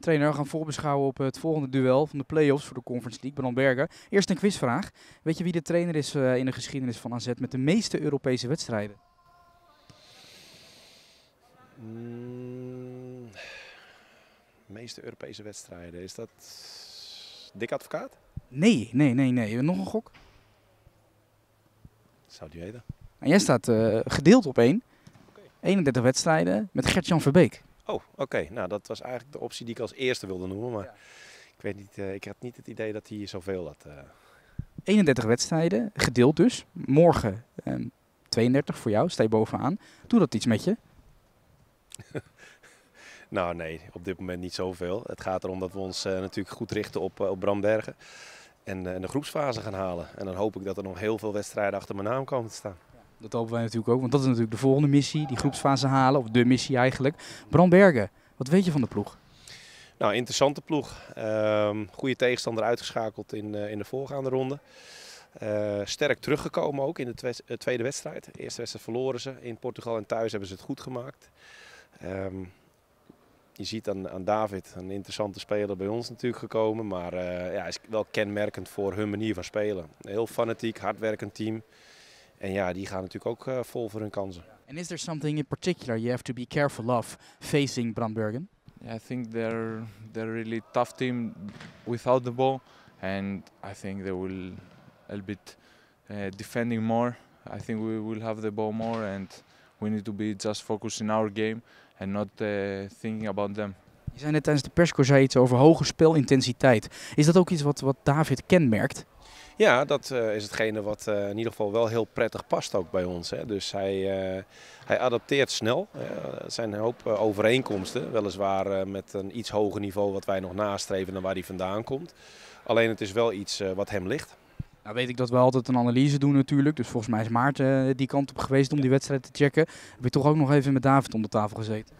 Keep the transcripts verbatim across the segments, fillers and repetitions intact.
Trainer, we gaan voorbeschouwen op het volgende duel van de play-offs voor de Conference League, Brandbergen. Eerst een quizvraag. Weet je wie de trainer is uh, in de geschiedenis van A Z met de meeste Europese wedstrijden? Mm, meeste Europese wedstrijden, is dat Dick Advocaat? Nee, nee, nee, nee. Nog een gok? Zou die weten. En jij staat uh, gedeeld op één. Okay. eenendertig wedstrijden met Gert-Jan Verbeek. Oh, oké. Okay. Nou, dat was eigenlijk de optie die ik als eerste wilde noemen. Maar ja. ik weet niet, uh, ik had niet het idee dat hij zoveel had. Uh... eenendertig wedstrijden, gedeeld dus. Morgen um, tweeëndertig voor jou, sta je bovenaan. Doe dat iets met je? Nou nee, op dit moment niet zoveel. Het gaat erom dat we ons uh, natuurlijk goed richten op, uh, op Brandbergen. En uh, de groepsfase gaan halen. En dan hoop ik dat er nog heel veel wedstrijden achter mijn naam komen te staan. Ja, dat hopen wij natuurlijk ook, want dat is natuurlijk de volgende missie. Die groepsfase halen, of de missie eigenlijk. Brandbergen, wat weet je van de ploeg? Nou, interessante ploeg. Uh, goede tegenstander uitgeschakeld in, uh, in de voorgaande ronde. Uh, sterk teruggekomen ook in de twe uh, tweede wedstrijd. De eerste wedstrijd verloren ze. In Portugal en thuis hebben ze het goed gemaakt. Um, je ziet aan, aan David, een interessante speler bij ons natuurlijk gekomen. Maar uh, ja, is wel kenmerkend voor hun manier van spelen. Een heel fanatiek, hardwerkend team. En ja, die gaan natuurlijk ook uh, vol voor hun kansen. And is there something in particular you have to be careful of facing Brandbergen? Yeah, I think they're they're a really tough team without the ball, and I think they will a little bit uh, defending more. I think we will have the ball more, and we need to be just focused in our game and not uh, thinking about them. Je zei net tijdens de persco iets over hoge spelintensiteit. Is dat ook iets wat, wat David kenmerkt? Ja, dat uh, is hetgene wat uh, in ieder geval wel heel prettig past ook bij ons. Hè. Dus hij, uh, hij adapteert snel. Uh, er zijn een hoop uh, overeenkomsten, weliswaar uh, met een iets hoger niveau wat wij nog nastreven dan waar hij vandaan komt. Alleen het is wel iets uh, wat hem ligt. Nou weet ik dat we altijd een analyse doen natuurlijk, dus volgens mij is Maarten uh, die kant op geweest om die wedstrijd te checken. Heb je toch ook nog even met David om de tafel gezeten?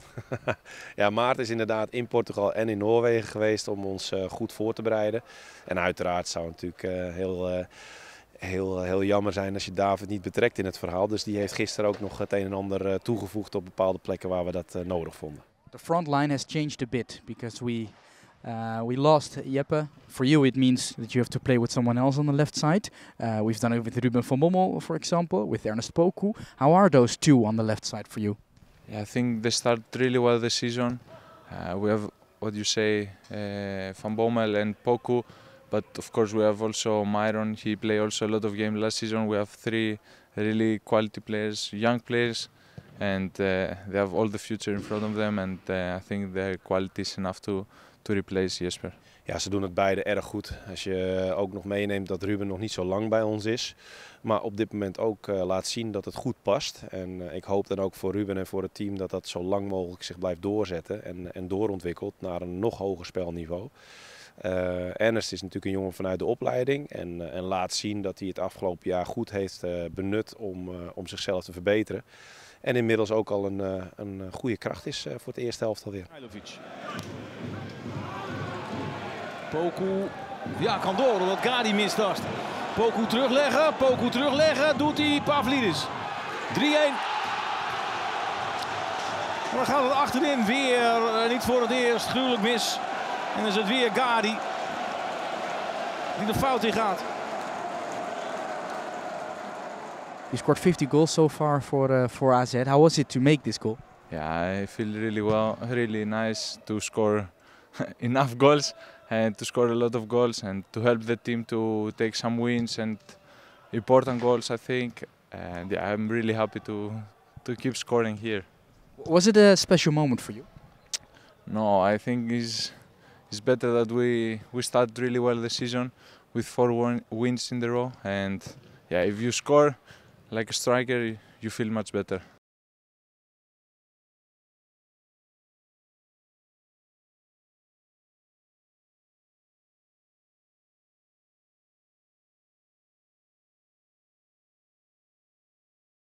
Ja, Maarten is inderdaad in Portugal en in Noorwegen geweest om ons uh, goed voor te bereiden. En uiteraard zou het natuurlijk uh, heel, uh, heel, heel jammer zijn als je David niet betrekt in het verhaal. Dus die heeft gisteren ook nog het een en ander uh, toegevoegd op bepaalde plekken waar we dat uh, nodig vonden. The front line has changed a bit because we Uh, we lost Jeppe. For you it means that you have to play with someone else on the left side. Uh, we've done it with Ruben van Bommel, for example, with Ernest Poku. How are those two on the left side for you? Yeah, I think they start really well this season. Uh, we have, what you say, uh, Van Bommel and Poku, but of course we have also Myron. He played also a lot of games last season. We have three really quality players, young players, and uh, they have all the future in front of them. And uh, I think their quality is enough to to replace Jesper. Ja, ze doen het beide erg goed. Als je ook nog meeneemt dat Ruben nog niet zo lang bij ons is. Maar op dit moment ook uh, laat zien dat het goed past. En uh, ik hoop dan ook voor Ruben en voor het team dat dat zo lang mogelijk zich blijft doorzetten. En, en doorontwikkelt naar een nog hoger spelniveau. Uh, Ernest is natuurlijk een jongen vanuit de opleiding. En, uh, en laat zien dat hij het afgelopen jaar goed heeft uh, benut om, uh, om zichzelf te verbeteren. En inmiddels ook al een, uh, een goede kracht is uh, voor het eerste helft alweer. Poku, ja, kan door omdat Gadi mistast. Poku terugleggen, Poku terugleggen, doet hij Pavlidis. drie-een. En dan gaat het achterin weer, niet voor het eerst, gruwelijk mis. En dan is het weer Gadi die de fout in gaat. You scored fifty goals so far for, uh, for A Z. How was it to make this goal? Yeah, I feel really well, really nice to score enough goals. And to score a lot of goals and to help the team to take some wins and important goals, I think. And yeah, I'm really happy to to keep scoring here. Was it a special moment for you? No, I think it's it's better that we we start really well the season with four wins in the row. And yeah, if you score like a striker, you feel much better.